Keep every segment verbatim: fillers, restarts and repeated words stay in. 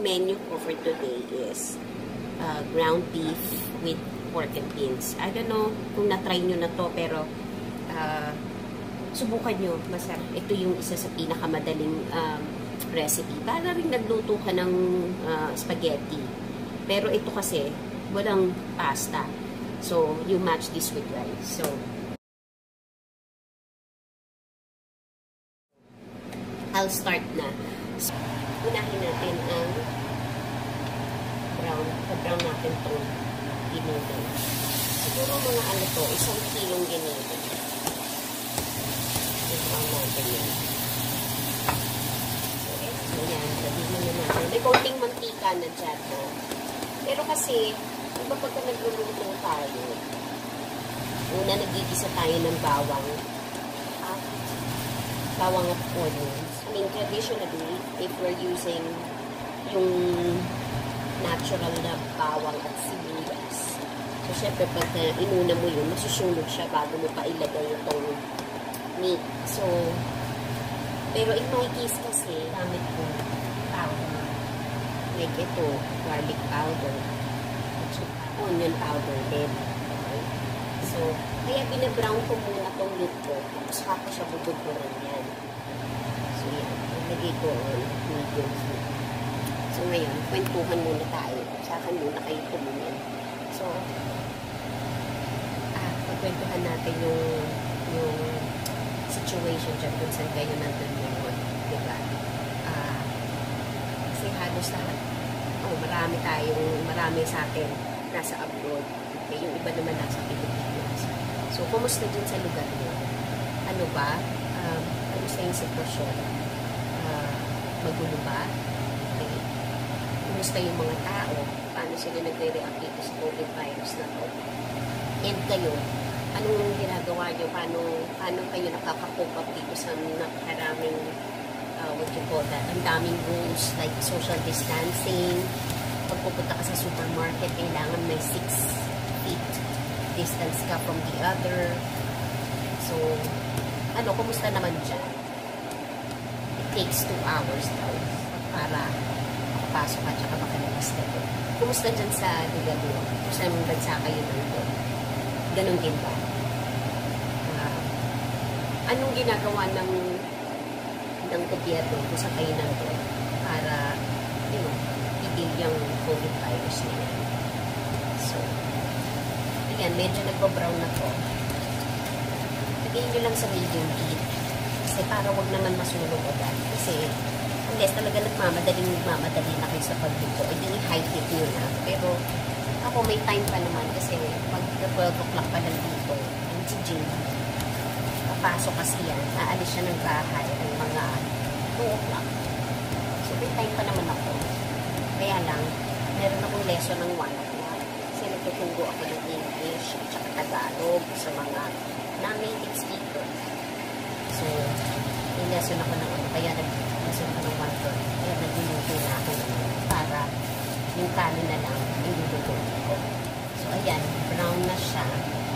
menu ko for today is uh, ground beef with pork and beans. I don't know kung na-try nyo na to, pero uh, subukan nyo. Masarap. Ito yung isa sa pinakamadaling um, recipe. Para rin nagluto ka ng uh, spaghetti. Pero ito kasi, walang pasta. So, you match this with rice. So, I'll start na. So, unahin natin ang brown. Pa-brown natin itong ginugan. Siguro mga ano to, isang kilong ginugan. I-brown natin yan. So, so yan. Sabihin na natin. May konting mantika na dyan. No? Pero kasi, diba pagka nagluluto tayo, una nagigisa tayo ng bawang at bawang at onions. I mean, traditionally, if we're using yung natural na bawang at sibuyas, so syempre pag uh, inuna mo yun, masusunog siya bago mo pa ilagay itong meat. So, pero in my case kasi, gamit ko powder. Like ito, garlic powder, onion powder din. Okay? So, kaya binabrown ko muna itong meat ko, tapos hapa siya bubuguran yan. So, yan. Nalagay ko on medium heat. So, ngayon, kwentuhan muna tayo. Saka muna kayo tumingin. So, ah, pagkwentuhan natin yung yung situation dyan kung saan kayo nandun ngayon. Diba? Ah, kasi halos lahat, oh, marami tayong, marami sa atin nasa abroad. Okay, yung iba naman nasa Pilipinas. So, kumusta dyan sa lugar niyo? Ano ba? Um, kumusta yung sitwasyon? Uh, magulo ba? Okay. Kumusta yung mga tao? Paano sila nagre-react dito sa COVID virus na to? And kayo, anong ginagawa nyo? Paano, paano kayo nakaka-cope up dito sa nakaraming, uh, what you call that? Ang daming rules like social distancing. Pag pupunta ka sa supermarket, kailangan may six feet distance ka from the other. So, ano, kumusta naman dyan? It takes two hours daw para makapasok ka tsaka makalabas ka doon. Kumusta dyan sa lugar mo? Kung saan mong bansa kayo nandun? Ganon din ba? Uh, anong ginagawa ng ng gobyerno kung saan kayo nandun para, you know, tigil yung COVID virus na yan? So, ayan, medyo nagpo-brown na to. Lagyan nyo lang sa medium heat. Kasi para wag naman masunog agad. Kasi, unless talaga nagmamadaling nagmamadali na kayo sa pagluto, ay din high heat nyo na. Pero, ako may time pa naman kasi pag twelve o'clock pa lang dito, ang si Jim, papasok kasi yan, aalis siya ng bahay ng mga two o'clock. So, may time pa naman ako. Kaya lang, meron akong lesson ng one o'clock. Kasi nagtutugo ako ng English at saka Tagalog sa mga non-native speaker. So, may lesson ako ng ano. Kaya nag-lesson ako ng one o'clock. Kaya nag-minuto na ako para yung kanin na lang yung luluto ko. So, ayan. Brown na siya.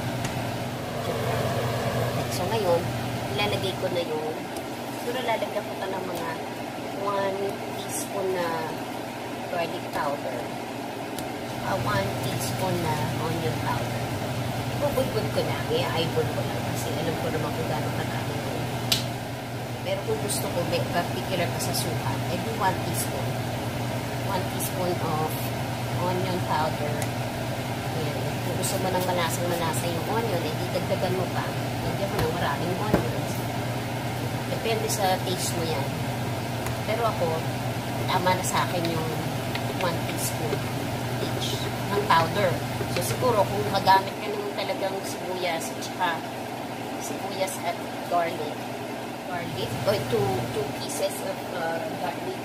So, ngayon, ilalagay ko na yung siguro lalagyan ko ito ng mga one teaspoon na garlic powder. Uh, one teaspoon na onion powder. Ibubudbud ko na. I-eyeball ko lang kasi alam ko naman kung gano'ng karami yun. Pero kung gusto ko, may particular ka sa suka, I do one teaspoon. One teaspoon of onion powder. Ayan. Kung gusto mo ng malasang-malasa yung onion, eh, didagdagan mo pa. Lagyan mo ng maraming onions. Depende sa taste mo yan. Pero ako, tama na sa akin yung one teaspoon each ng powder. So, siguro, kung magamit ka naman talagang sibuyas at saka sibuyas at garlic, garlic, or two, two pieces of uh, garlic,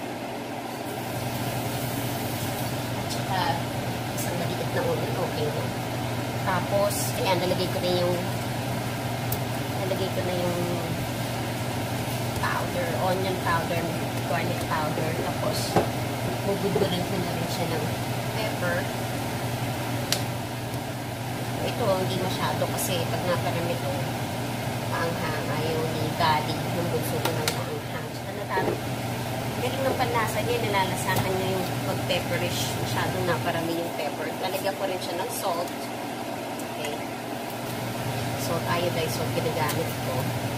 at saka isang maliit na onion, okay na. Tapos, ayan, nalagay ko na yung nalagay ko na yung powder, onion powder, garlic powder, tapos bubudburin ko na rin siya ng pepper. Ito, hindi masyado kasi pag naparami ito, maanghang, ayaw ni Daddy, yung bunso ko ng maanghang. Saka natalo, galing ng panlasa niya, nalalasahan niya yung pag pepperish. Masyadong naparami yung pepper. Lalagyan ko rin siya ng salt. Okay. Salt, iodized salt, ginagamit ko.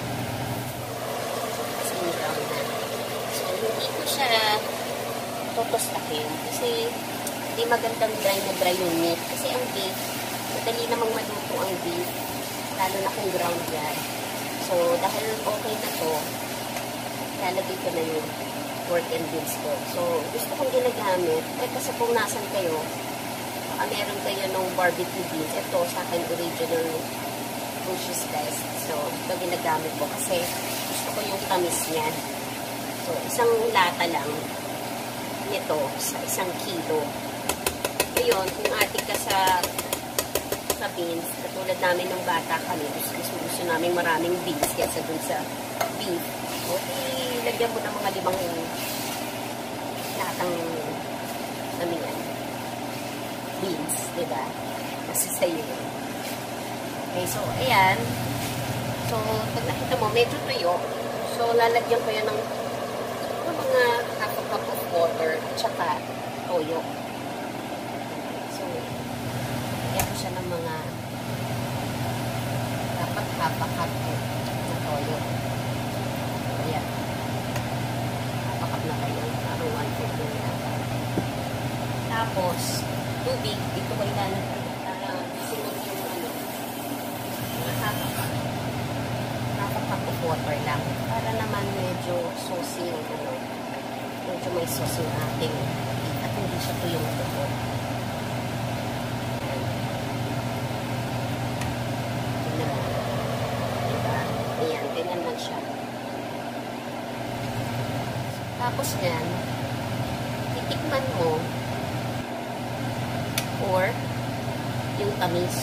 Kasi brown na. So, hindi ko siya tutustakin. Kasi, hindi magandang dry na dry yung meat. Kasi ang beef, madali namang maluto ang beef. Lalo na kung ground yan. So, dahil okay na to, lalagay ko na yung pork and beans ko. So, gusto kong ginagamit. Eh, kasi kung nasan kayo, ah, meron kayo ng barbecue beans. Ito, sa akin, original bushes, guys. So, ito ginagamit ko kasi gusto ko yung tamis niya. So, isang lata lang nito sa isang kilo. Ngayon, kung atik ka sa sa beans, katulad namin ng bata kami, gusto, gusto namin maraming beans kaysa dun sa beef. O, ilagyan mo ng mga limang latang namin yan. Beans, diba? Kasi sa'yo yun. Okay, so, ayan. So, pag nakita mo, medyo tuyo. So, lalagyan ko yan ng, ng mga half a cup of water, tsaka toyo. So, lagyan ko siya ng mga dapat half a cup na toyo. Ayan. Half a cup na kayo. Parang one fifth na yan. Tapos, tubig. Dito ko ilalagay. Para sinod yung ano. Half a cup. Half a cup of water lang. Para naman medyo saucy yung ano. Medyo may sauce yung ating at hindi siya tuyong tuyo. Siya. Tapos yan, titikman mo or yung tamis.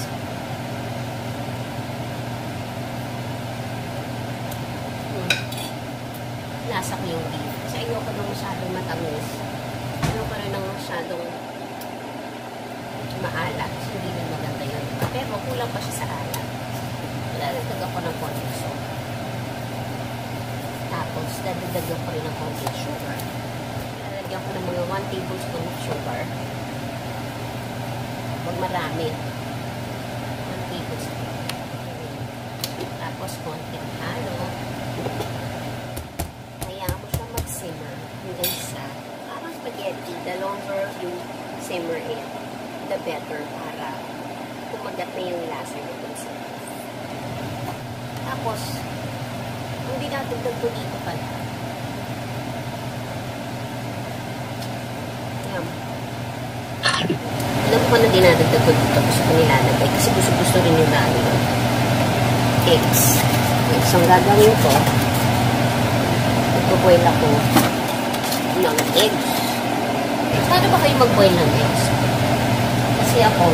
Hmm. Lasa ko yung beef. Kasi ayoko nang masyadong matamis. Ayoko rin nang masyadong maalat. So, hindi rin maganda yun. Pero kulang pa siya sa alat. Lalagdag ako ng konting salt. Tapos, dadagdagan ko rin ng konting sugar. Lalagyan ko ng mga one tablespoon of sugar. Huwag marami. one tablespoon. Tapos, konting halo. Hayaan mo siya mag-simmer hanggang sa parang spaghetti. The longer you simmer it, the better para kumagat na yung lasa nito sa beef. Tapos, ang dinadagdag ko dito pala. Ayan. Alam ko na dinadagdag ko dito. Gusto ko nilalagay. Kasi gusto-gusto rin yung dami. Eggs. Okay, so, ang gagawin ko, nagpo-boil ako ng eggs. Paano ba kayo mag-boil ng eggs? Kasi ako,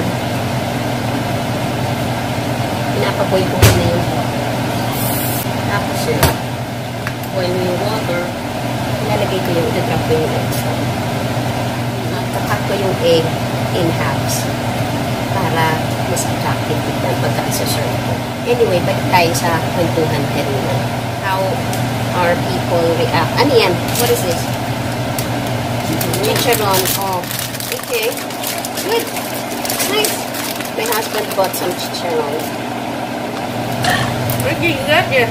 pinapaboil ko na yung tapos yun, boil mo yung water, ilalagay ko yung, i-drop ko yung eggs. Kakat ko yung egg in halves para mas attractive tignan pagka isa-serve ko. Anyway, balik tayo sa kwentuhan kanina. How are people react? Ano yan? What is this? Chicharon. Oh, okay. Good. Nice. My husband bought some chicharon. Where did you get it?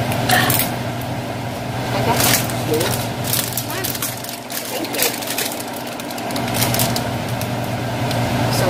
I got it. Thank you. So,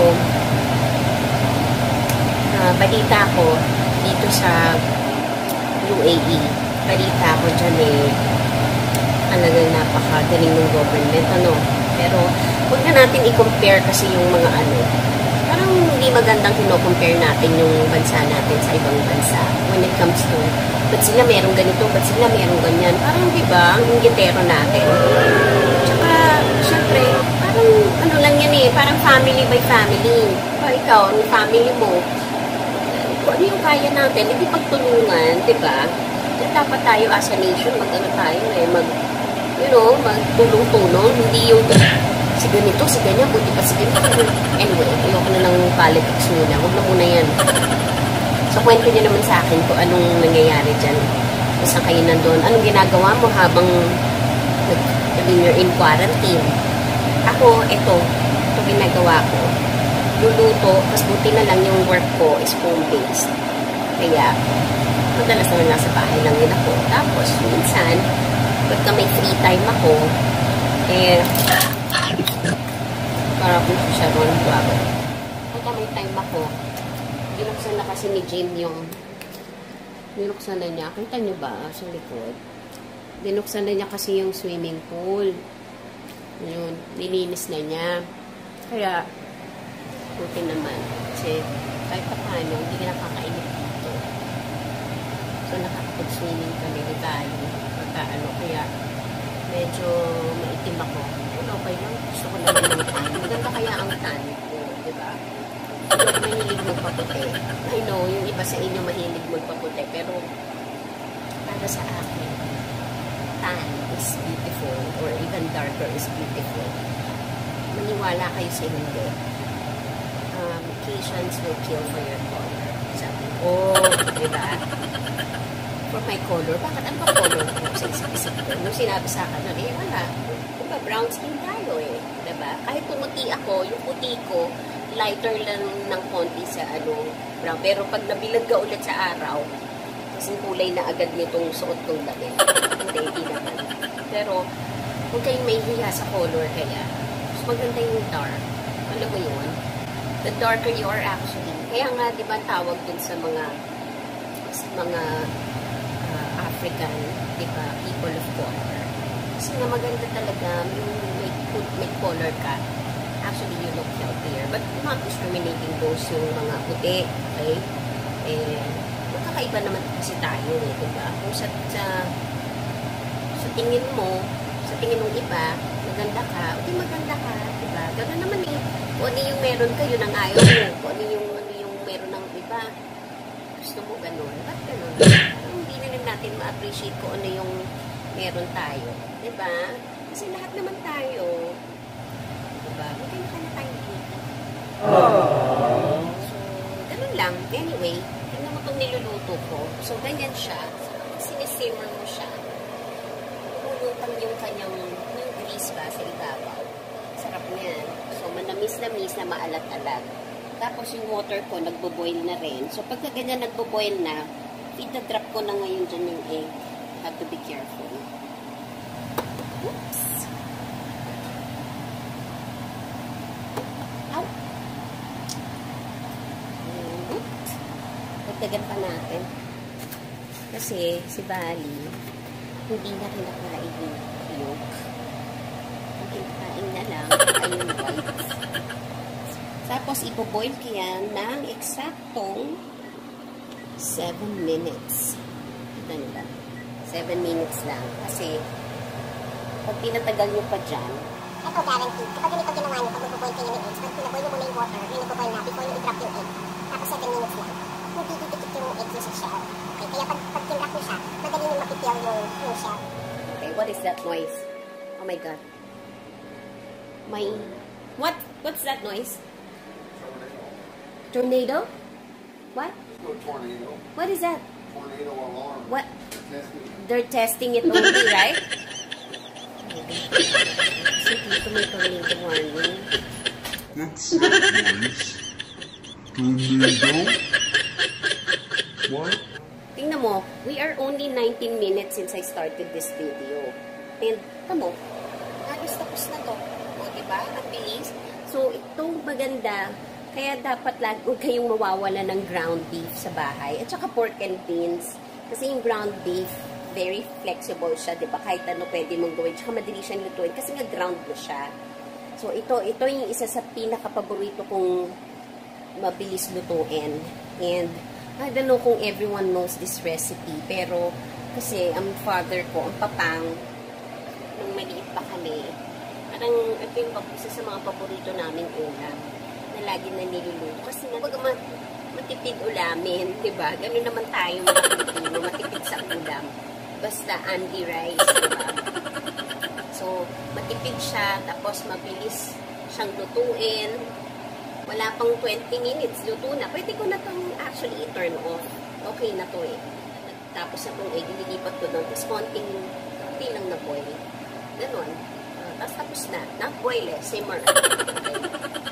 uh, balita ko dito sa U A E. Balita ko dyan eh, talagang napakagaling ng government, ano. Pero, huwag na natin i-compare kasi yung mga ano. Parang hindi magandang kino-compare natin yung bansa natin sa ibang bansa when it comes to, ba't sila merong ganito, ba't sila merong ganyan. Parang, di ba, ang ingitero natin. Tsaka, syempre, parang, ano lang yan eh, parang family by family. Pa ikaw, ang family mo, kung ano yung kaya natin, hindi pagtulungan, di ba? Dapat tayo as a nation, mag-ano tayo eh, mag, you know, magtulong-tulong, hindi yung si ganito, si ganyan, buti pa si ganito. Anyway, ayoko na ng politics muna. Huwag na muna yan. So, kwento niyo naman sa akin kung anong nangyayari dyan. Kung saan kayo nandun. Anong ginagawa mo habang you're in quarantine? Ako, ito, ginagawa ko, luluto, tapos buti na lang yung work ko is home-based. Kaya, madalas naman nasa bahay lang din ako. Tapos, minsan, pagka may free time ako, eh, para po siya ron, bago. Pagka may time ako, binuksan na kasi ni Jim yung, binuksan na niya, kita niyo ba, sa likod? Binuksan na niya kasi yung swimming pool. Yun, nilinis na niya. Kaya, buti naman. Kasi, kahit pa paano, hindi ka nakakainip dito. So, nakakapag-swimming kami ni tayo. Pagka ano, kaya, medyo maitim ako. Well, okay lang. Gusto ko naman ng tan. Maganda kaya ang tan ko, di ba? Hindi ako mahilig magpaputi. I know, yung iba sa inyo mahilig magpaputi. Pero, para sa akin, tan is beautiful or even darker is beautiful. Maniwala kayo sa hindi. Um, Caucasians will kill for your color. Sabi, oh, diba? For my color, bakit ano ba color ko sa isip-isip ko? Nung sinabi sa akin, eh, wala. Diba, brown skin tayo eh. Diba? Kahit pumuti ako, yung puti ko, lighter lang ng konti sa ano, brown. Pero pag nabilad ka ulit sa araw, kasi kulay na agad nitong suot kong damit. Hindi, hindi naman. Pero, kung kayong may hiya sa color kaya, mas maganda yung dark. Alam mo yun? The darker you are actually. Kaya nga, di ba, tawag dun sa mga sa mga uh, African, di ba, people of color. Kasi nga maganda talaga yung may, may color ka. Actually, you look healthier. But not discriminating those yung mga puti, okay? Eh, magkakaiba naman kasi tayo eh, diba? Kung sa, sa, sa tingin mo, sa tingin ng iba, maganda ka, o di maganda ka, diba? Gano'n naman eh. Kung ano yung meron ka, yun ang ayaw mo. Kung ano yung, ano yung meron ng iba, gusto mo gano'n. Ba't gano'n? Hindi na rin natin ma-appreciate kung ano yung meron tayo. Diba? Kasi lahat naman tayo, diba? Maganda ka na tayo dito. So, gano'n lang. Anyway, tingnan mo itong niluluto ko. So, ganyan siya. Sinisimmer mo siya. Ulutang yung kanyang yung grease ba sa ibabaw. Sarap niyan. So, manamis-namis na maalat-alat. Tapos, yung water ko, nagbo-boil na rin. So, pagka ganyan nagbo-boil na, ita-drop ko na ngayon dyan yung egg. Have to be careful. Oops! Ow! Oops! Dagdagan pa natin. Kasi, si Bali, hindi na kinakain yung yolk. Ang kinakain na lang ay yung white. Tapos, ipo-boil ko yan ng eksaktong seven minutes. Ito nila. seven minutes lang. Kasi, pag tinatagal nyo pa dyan, ito guaranteed. Kapag ganito ginawa nyo, pag nagpo-boil kayo ng eggs, pag pinaboil nyo muna yung water, yung nagpo-boil na, before nyo i-drop yung egg, tapos seven minutes lang, hindi didikit yung egg yung sa shell. Okay? Kaya pag, pag tinrap nyo siya, madali nyo mapipil yung, yung shell. okay, what is that noise? Oh my God. My, what? What's that noise? Tornado? What? No tornado. What is that? Tornado alarm. What? Testing. They're testing it only, right? So, dito may tornado warning. What's that noise? Tornado? What? Tingnan mo, we are only nineteen minutes since I started this video. And, tamo, halos tapos na to. O, diba? Ang bilis. So, itong maganda, kaya dapat lag, huwag kayong mawawala ng ground beef sa bahay. At saka pork and beans. Kasi yung ground beef, very flexible siya, di ba? Kahit ano pwede mong gawin. Tsaka madali siya lutuin kasi nga ground na siya. So, ito, ito yung isa sa pinaka-paborito kong mabilis lutuin. And, I don't know kung everyone knows this recipe. Pero, kasi ang father ko, ang papang, nung maliit pa kami, parang ito yung isa sa mga paborito namin ulam na lagi na niluluto. Kasi nga, pag matipid ulamin, diba? Ganun naman tayo mga Pilipino, matipid sa ulam. Basta Andy rice, diba? So, matipid siya, tapos mabilis siyang lutuin. Wala pang twenty minutes, luto na. Pwede ko na itong actually i-turn off. Okay na to eh. Tapos na itong egg, ililipat ko doon. Tapos konting, konting lang na boil. Ganon. Uh, tapos tapos na. Not boil eh, simmer. Okay.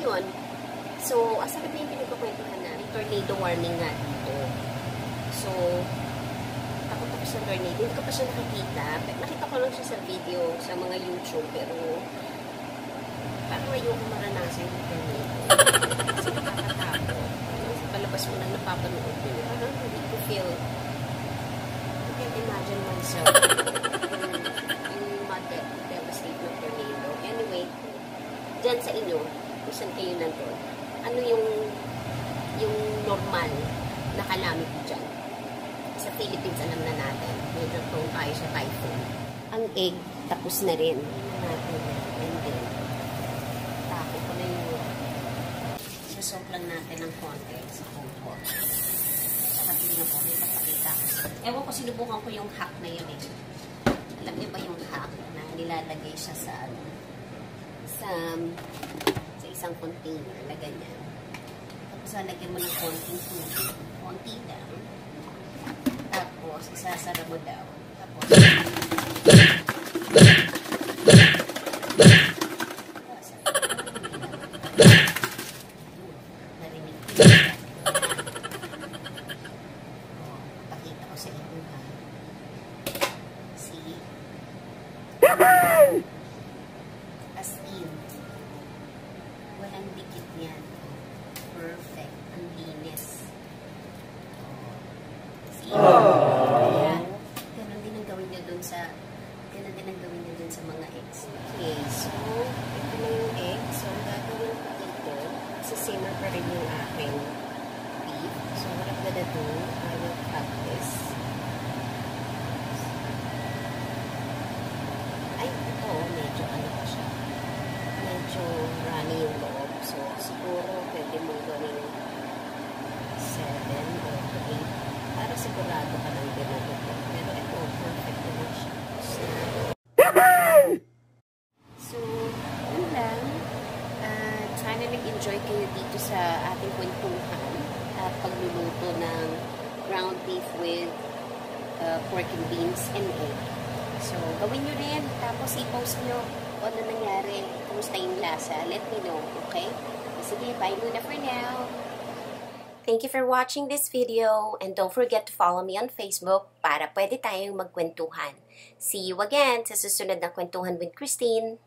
yun. So, asa na ba yung pinagkakwentuhan na? Tornado warning nga dito. So, takot ako sa tornado. Hindi ko pa siya nakikita. Nakita ko lang siya sa video, sa mga YouTube, pero parang ayoko maranasan yung tornado. Kasi nakakatakot. Sa palabas mo na napapanood mo. Parang hindi ko feel, I can't imagine myself yung mag-devastate ng tornado. Anyway, dyan sa inyo, kung saan kayo nandun, ano yung yung normal na calamity dyan? Sa Philippines, alam na natin, medyo prone tayo sa typhoon. Ang egg, tapos na rin. Natin, and then, tapo ko na yung sasok lang natin ng konti sa cold water. Saka tingnan ko, may papakita ko. Ewan ko, sinubukan ko yung hack na yun eh. Alam niyo ba yung hack na nilalagay siya sa ano? Sa, sa isang container na ganyan. Tapos lalagyan mo ng konting tubig. Konti lang. Tapos, isasara mo daw. Tapos, narinig ko yun. Pakita ko sa inyo ha. See? As in, walang dikit yan. Perfect. Ang linis. See? Ayan. Ganon din ang gawin nyo dun sa ganon din ang gawin nyo dun sa mga eggs. Okay, so ito na yung egg. So, ang gagawin ko dito, simmer pa rin yung aking beef. So, what I'm gonna do, I will cut this. Ay, ito, medyo ano pa siya. Medyo runny yung loob. So, siguro pwede mong gawin seven or eight para sigurado ka lang din na ito. Pero ito, perfect naman siya. So, yun lang. Uh, sana nag-enjoy kayo dito sa ating kwentuhan at pagluluto ng ground beef with uh, pork and beans and egg. So, gawin nyo rin. Tapos, i-post nyo kung ano nangyari. Kumusta yung lasa. Let me know, okay? Sige, bye muna for now. Thank you for watching this video and don't forget to follow me on Facebook para pwede tayong magkwentuhan. See you again sa susunod na Kwentuhan with Christine.